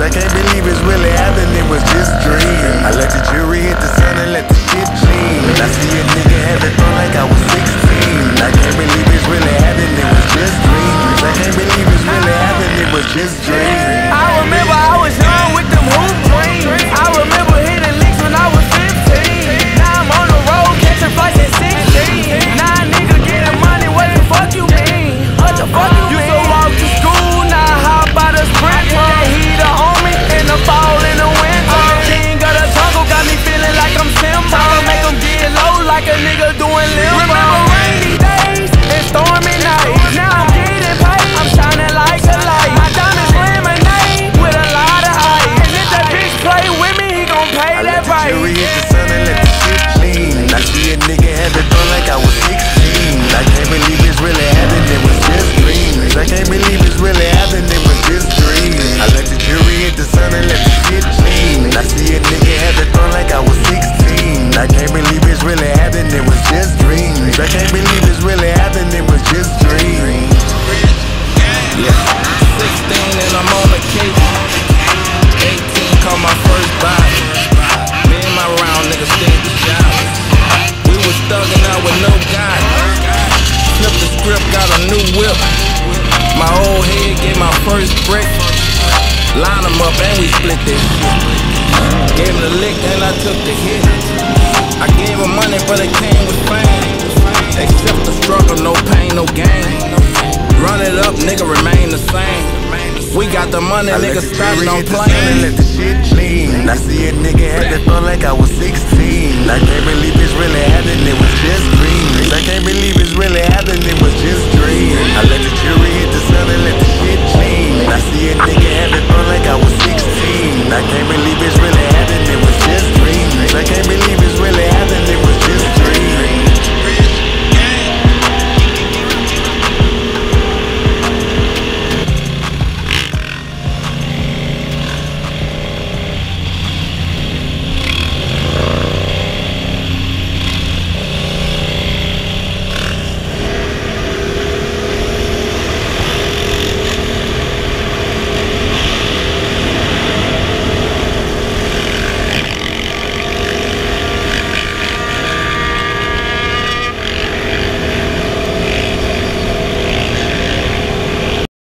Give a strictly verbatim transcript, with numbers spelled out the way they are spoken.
I can't believe it's really happening, it was just dreams. I let the jury hit the sun and let the shit gleam. I see a nigga have it fun like I was sixteen. I can't believe it's really happening, it was just dreams. I can't believe it's really happening, it was just dreams. I remember I was young with them hoop dreams. I remember hitting licks when I was fifteen. Now I'm on the road catching flights at sixteen. Now a nigga getting money, what the fuck you mean? What the fuck you mean? Used to walk to school, now I hop by the sprint. Get that heater on me in the fall, in the winter. I'm the king of the jungle, got me feeling like I'm Simba. I'ma make them get low like a nigga doing limbo. Remember rainy days and stormy nights. Now I'm getting paid, I'm shining like a light. My diamonds lemonade with a lot of ice. And if that bitch play with me, he gon' pay that price. I let the jury hit the sun and let the shit gleam. I see a nigga have it fun like I was sixteen. I can't believe it's really happening, it was just dreams. I can't believe it's really happening, it was just dreams. I let the jury hit the sun and let the shit gleam. I see a nigga have it fun like I was sixteen. I can't believe it's really happening, it was just dreams. I can't believe it's really happening, it was just dreams. Yeah, sixteen and I'm on the case. eighteen caught my first body. Me and my round niggas stayed the showers. We was thugging out with no guy. Flipped the script, got a new whip. My old head gave my first brick. Line them up and we split this shit. Gave him the lick and I took the hit. I gave him money but it came with fame. Accept the struggle, no pain, no gain. Run it up, nigga, remain the same. We got the money, nigga, starting on playing. Let the shit gleam. I see a nigga have it fun like I was sixteen. I can't believe it's really happening, it was just dreams. I can't believe it's really happening, it was just dreams. I let the